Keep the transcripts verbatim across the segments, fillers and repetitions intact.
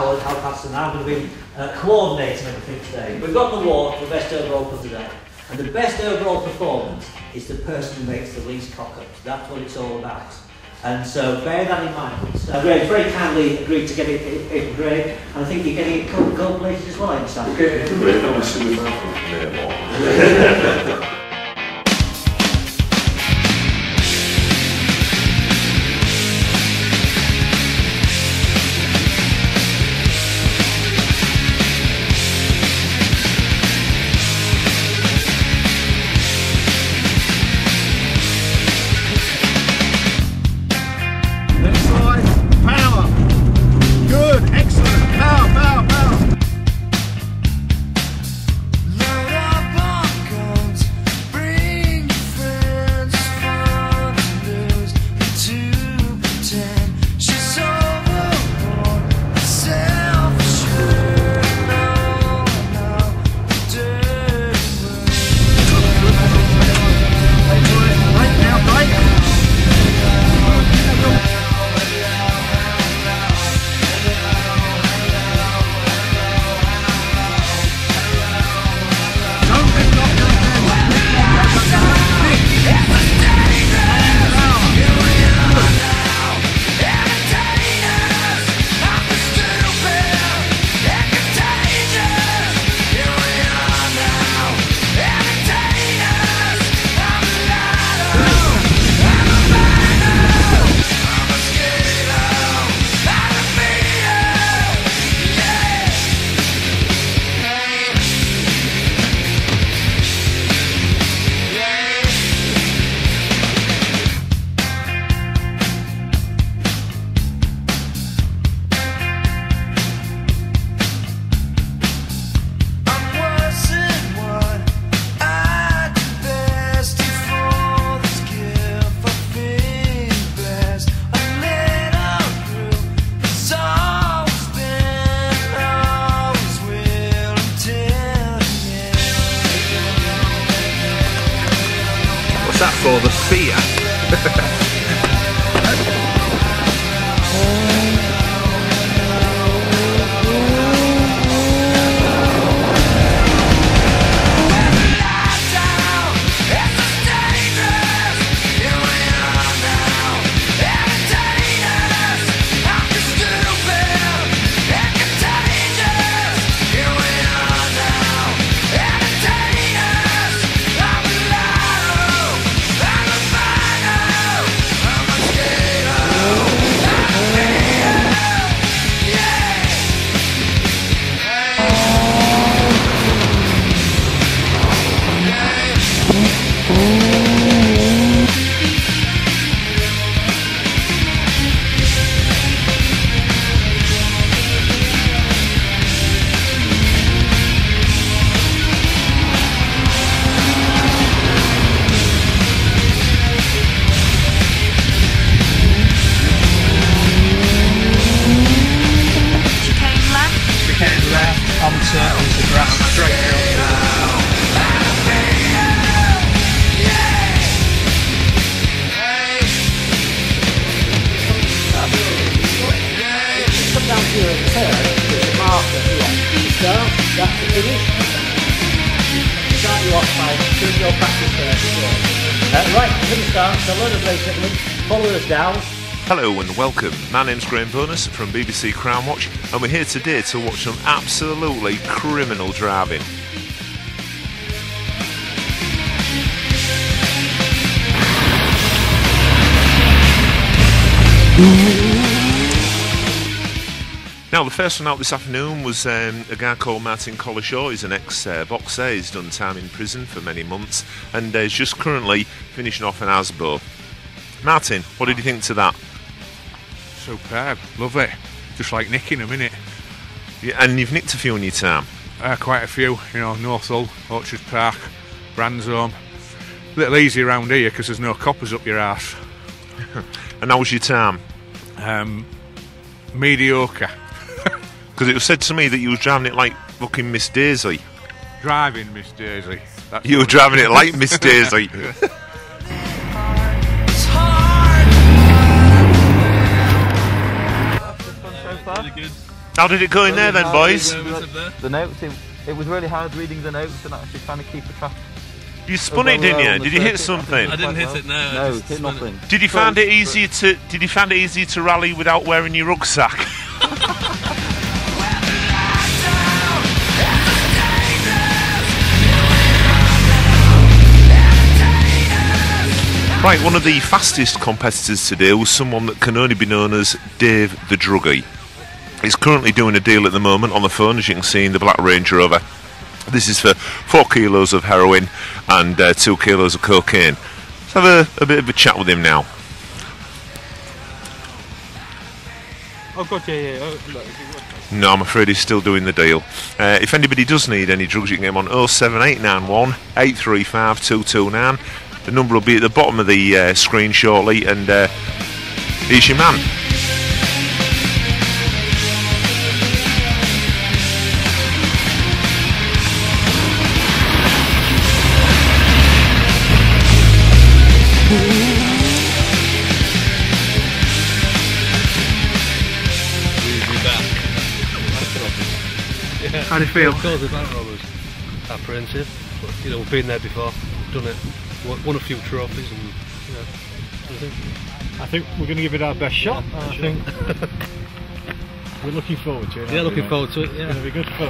Howard, Hal Paterson, and I'm going to be uh, coordinating everything today. We've got the award for the best overall for today. And the best overall performance is the person who makes the least cock-ups. That's what it's all about. And so bear that in mind. So Greg very kindly agreed to get it, it, it Greg, and I think you're getting it gold, gold plated as well, I understand. Okay, Greg, I was in the mouth. What's that for? The fear? Onto, onto the grass, straight out. Come down to your turn, there's a marker here. You start, that's the finish. Start you off by doing your practice first as well. Uh, right, we're going to start, so load of basically, follow us down. Hello and welcome. My name's Graham Boanas from B B C Crown Watch, and we're here today to watch some absolutely criminal driving. Now, the first one out this afternoon was um, a guy called Martin Collishaw. He's an ex-boxer. Uh, He's done time in prison for many months, and uh, he's just currently finishing off an A S B O. Martin, what did you think to that? Superb, love it. Just like nicking them, innit? Yeah, and you've nicked a few in your time. Uh, quite a few, you know, North Hull, Orchard Park, Brandsome. A little easy around here because there's no coppers up your arse. And how was your time? Um, mediocre. Because it was said to me that you was driving it like fucking Miss Daisy. Driving Miss Daisy. That's you were driving it like Miss Daisy. Really good. How did it go in there then, boys? The, the notes, it, it was really hard reading the notes and actually trying to keep a track. You spun it, didn't you? Did you hit something? I didn't hit it, no. No, hit nothing. Did you find it easier to Did you find it easier to rally without wearing your rucksack? Right, one of the fastest competitors today was someone that can only be known as Dave the Druggie. He's currently doing a deal at the moment on the phone, as you can see in the Black Range Rover. This is for four kilos of heroin and uh, two kilos of cocaine. Let's have a, a bit of a chat with him now. Oh God, yeah, yeah. Oh, no, I'm afraid he's still doing the deal. Uh, if anybody does need any drugs, you can get him on oh seven eight nine one, eight three five, two two nine. The number will be at the bottom of the uh, screen shortly, and uh, here's your man. How do you feel? Of course, the bank robbers apprehensive, but you know, we've been there before, done it, won a few trophies, and you know, I think I think we're going to give it our best shot. I sure. think we're looking forward to it. Yeah, looking we, forward to it. Yeah, it's going to be good fun.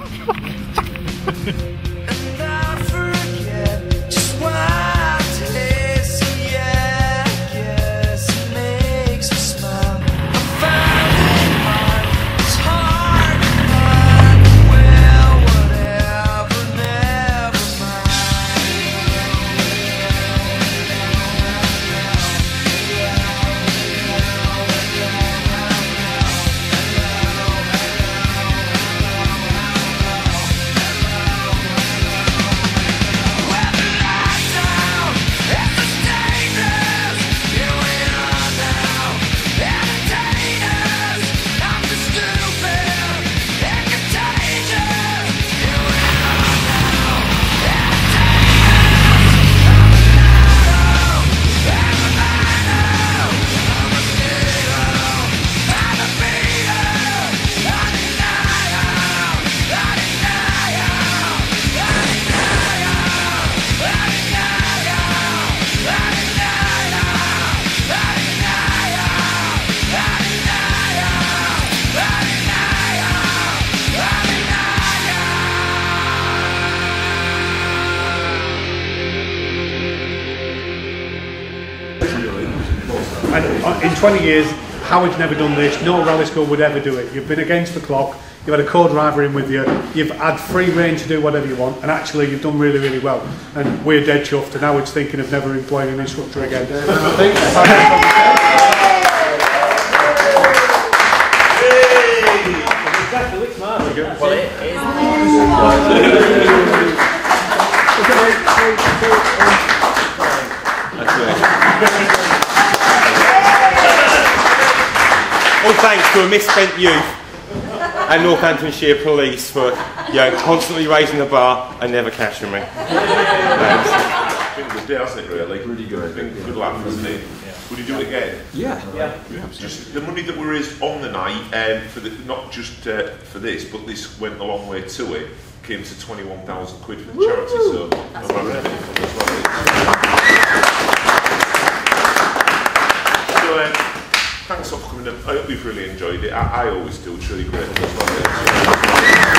And in twenty years, Howard's never done this, no rally school would ever do it. You've been against the clock, you've had a co-driver in with you, you've had free rein to do whatever you want, and actually you've done really, really well. And we're dead chuffed, and Howard's thinking of never employing an instructor again. Well, it is. All thanks to a misspent youth and Northamptonshire Police for, you know, constantly raising the bar and never catching me. Thanks. It's been a good day, hasn't it, really? Really good. It's been a good laugh, hasn't it? Yeah. Would you do it again? Yeah. Yeah. yeah. Just the money that we raised on the night, um, for the, not just uh, for this, but this went a long way to it, came to twenty-one thousand quid for the Woo! Charity, so that's no matter anything from as well. So, um, thanks for coming in. I hope you've really enjoyed it. I, I always do. It's really great.